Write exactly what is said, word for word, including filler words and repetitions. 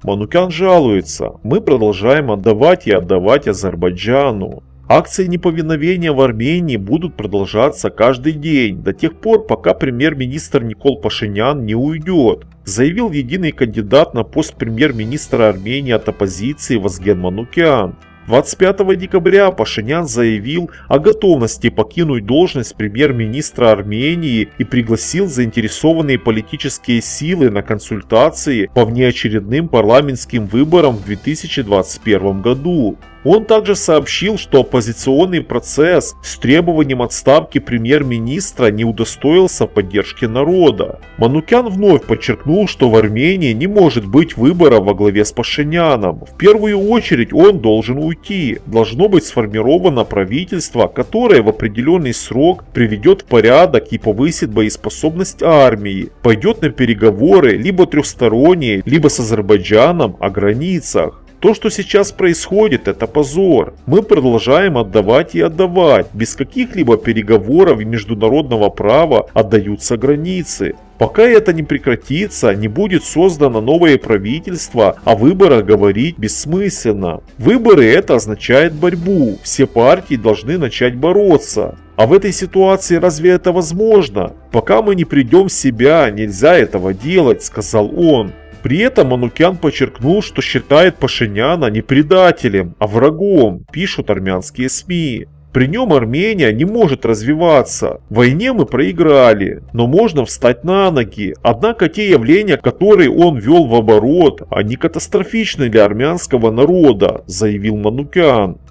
Манукян жалуется: мы продолжаем отдавать и отдавать Азербайджану. Акции неповиновения в Армении будут продолжаться каждый день до тех пор, пока премьер-министр Никол Пашинян не уйдет, заявил единый кандидат на пост премьер-министра Армении от оппозиции Вазген Манукян. двадцать пятого декабря Пашинян заявил о готовности покинуть должность премьер-министра Армении и пригласил заинтересованные политические силы на консультации по внеочередным парламентским выборам в две тысячи двадцать первом году. Он также сообщил, что оппозиционный процесс с требованием отставки премьер-министра не удостоился поддержки народа. Манукян вновь подчеркнул, что в Армении не может быть выбора во главе с Пашиняном. В первую очередь он должен уйти. Должно быть сформировано правительство, которое в определенный срок приведет в порядок и повысит боеспособность армии, пойдет на переговоры либо трехсторонние, либо с Азербайджаном о границах. То, что сейчас происходит, это позор. Мы продолжаем отдавать и отдавать. Без каких-либо переговоров и международного права отдаются границы. Пока это не прекратится, не будет создано новое правительство, о выборах говорить бессмысленно. Выборы — это означает борьбу. Все партии должны начать бороться. А в этой ситуации разве это возможно? Пока мы не придем в себя, нельзя этого делать, сказал он. При этом Манукян подчеркнул, что считает Пашиняна не предателем, а врагом, пишут армянские СМИ. При нем Армения не может развиваться. В войне мы проиграли, но можно встать на ноги. Однако те явления, которые он вел в оборот, они катастрофичны для армянского народа, заявил Манукян.